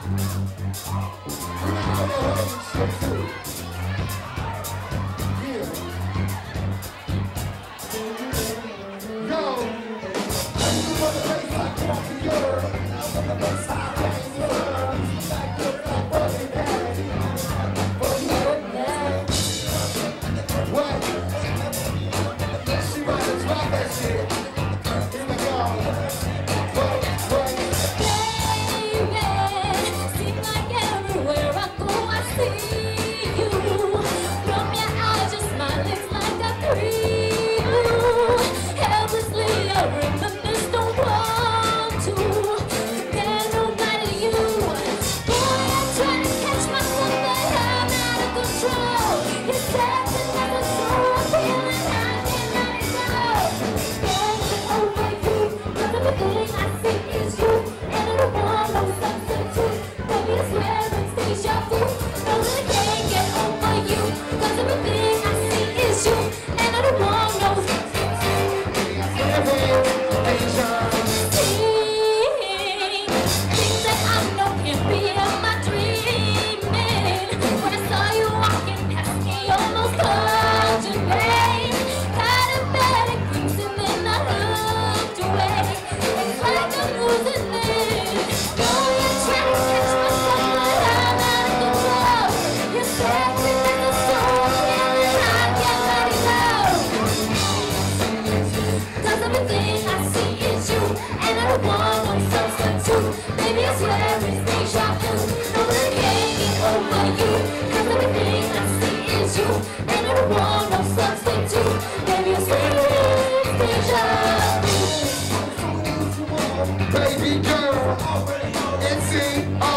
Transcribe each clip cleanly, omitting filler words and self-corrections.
Baby girl, NCO.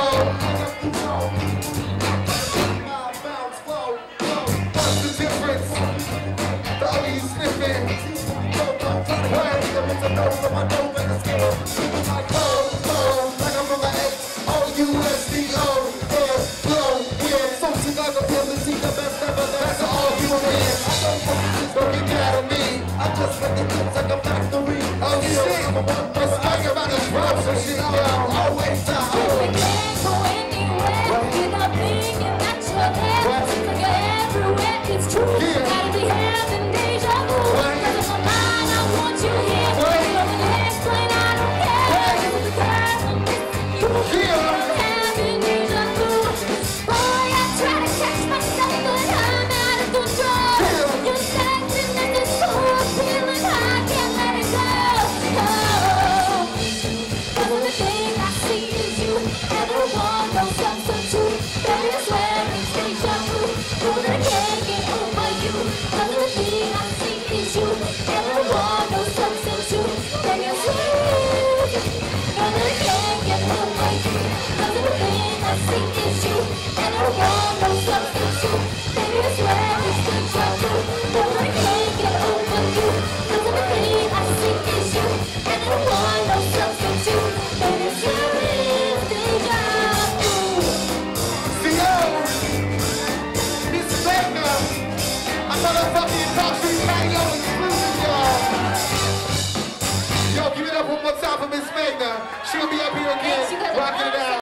What's the difference? The other you sniffing. Like I'm from the X-O-U-S-D-O. Blow, yeah. Socializability, the best ever. That's all human beings. Don't get mad at me. I just let the kids like a factory. Oh shit, I'm a one person. Talking about this rap, so shit, yeah, always down. You can't go anywhere without thinking that you're there. Like you're everywhere, it's true. Gotta be having deja vu. 'Cause in my mind, I want you here. You're the next plane, I don't care. 'Cause it's the time I'm missing you. Having deja vu. Boy, I try to catch myself, but I'm out of control. You're acting like this so appealing, I can't let it go. The thing I see is you, and I want no substitute. Baby, I swear it's deja vu. Know that I can't get over you. Cause the thing I see is you, and I want no substitute. Baby, I swear, know that I can't get over you. Cause the thing I see is you, and I want no substitute. Baby, I swear it's deja vu. Know that I can't get over you. Cause the thing I see is you, and I want no substitute. Motherfucking Talk Street Radio exclusive, y'all. Yo, give it up one more time for Miss Magna. She'll be up here again, rocking it out.